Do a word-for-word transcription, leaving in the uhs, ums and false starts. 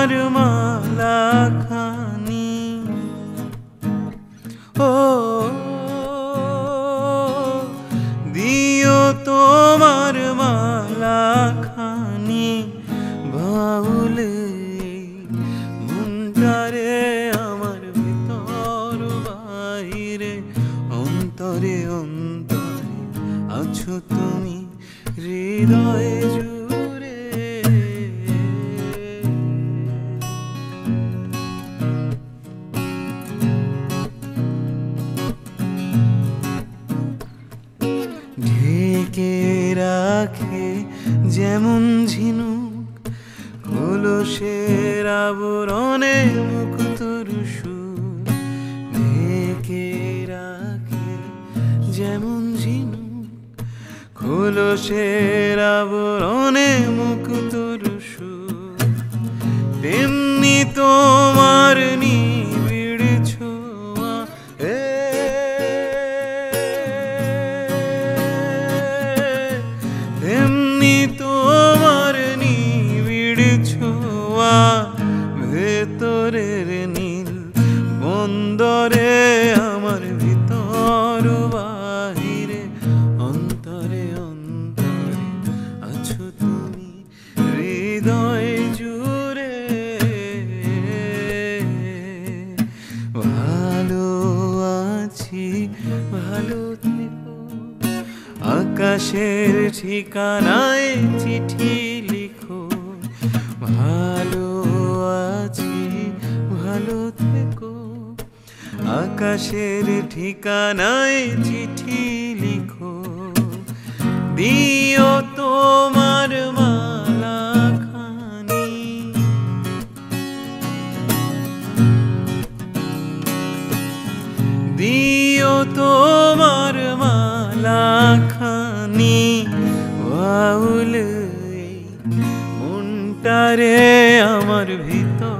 তোমার মালা খানি ও দিও তোমার মালা খানি বাউলে মনটারে আমার ভিতর বাহিরে অন্তরে অন্তরে আছো তুমি হৃদয়ে জুড়ে ঢেকে রাখে যেমন ঝিনুক কলসের আবরণে মুক্তর সুর ঢেকে রাখে যেমন ঝিনুক কলসের আবরণে মুক্তর সুর তেমনি তোমার নিবিড় ছোঁয়া এ তেমনি তোমার নিবিড় ছোঁয়া ভেতরের নীল বন্দরে আমার ভিতর বাহিরে অন্তরে অন্তরে আছো তুমি হৃদয় জুড়ে ভালো আছি ভালো থেকো আকাশের ঠিকানায় চিঠি লিখো ভালো আছি ভালো থেকো আকাশের ঠিকানায় চিঠি লিখো দিও তোমার মালা খানি দিও তোমার মালা খানি বাউল মনটারে আমার ভিতর